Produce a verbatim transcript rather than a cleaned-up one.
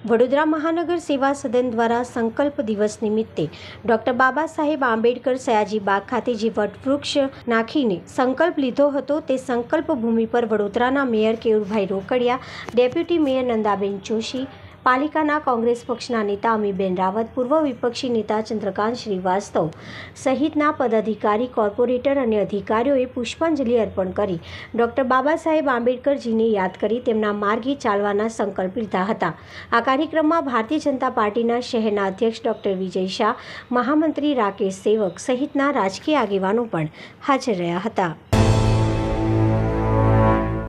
વડોદરા મહાનગર સેવા સદન દ્વારા સંકલ્પ દિવસ નિમિત્તે ડૉક્ટર બાબા સાહેબ આંબેડકર સયાજી બાગ ખાતે જે વટવૃક્ષ નાખીને સંકલ્પ લીધો હતો તે સંકલ્પ ભૂમિ પર વડોદરાના mayor Keyurbhai Rokadia, deputy mayor Nandaben Joshi, પાલિકાના કોંગ્રેસ પક્ષના નેતા અમીબેન રાવત, પૂર્વ વિપક્ષી નેતા ચંદ્રકાંત શ્રીવાસ્તવ સહિતના પદાધિકારી, કોર્પોરેટર અને અધિકારીઓએ પુષ્પાંજલિ અર્પણ કરી ડૉક્ટર બાબા સાહેબ આંબેડકરજીને યાદ કરી તેમના માર્ગે ચાલવાના સંકલ્પ લીધા હતા। આ કાર્યક્રમમાં ભારતીય જનતા પાર્ટીના શહેરના અધ્યક્ષ ડૉક્ટર વિજય શાહ, મહામંત્રી રાકેશ સેવક સહિતના રાજકીય આગેવાનો પણ હાજર રહ્યા હતા।